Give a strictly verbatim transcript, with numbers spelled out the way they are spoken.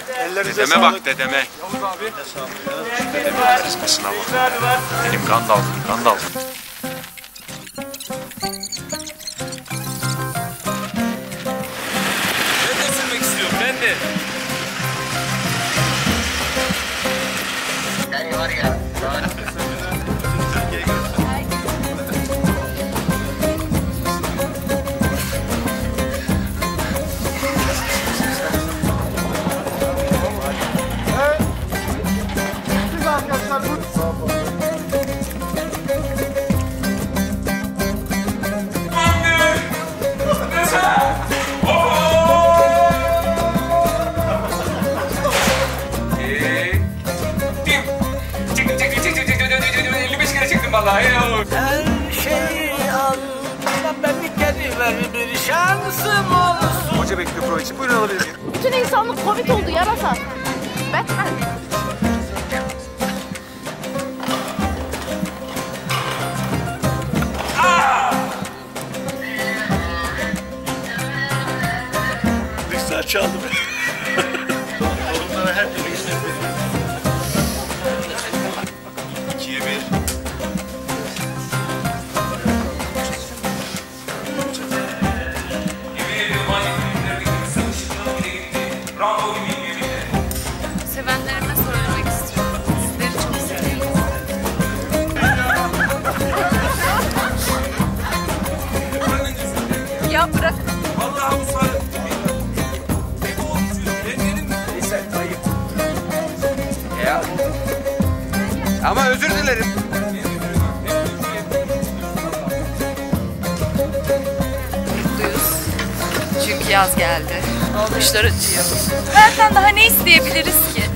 Ellerinize dedeme sağlık. Bak dedeme. Yavuz abi. Dedemin karizmasına bak. Benim Gandalf, Gandalf. Ben de sürmek istiyorum, ben de. Yani var ya. Her şeyi al ama ben bir kere ver bir şansım olsun. Hoca bekliyor prova için. Buyurun alabilir miyim? Bütün insanlık Covid oldu yarasa. Batman. Bir saat çaldım. Onlara her türlü hizmet veriyorum. İkiye bir. Sevenlerime söylemek istiyorum. Sizleri çok seviyorum. Ya bırak. Vallahi bu sarı. Neyse ayıp. Ya. Ama özür dilerim. Mutluyuz. Çünkü yaz geldi. Almışlar acıyor. Benden daha ne isteyebiliriz ki?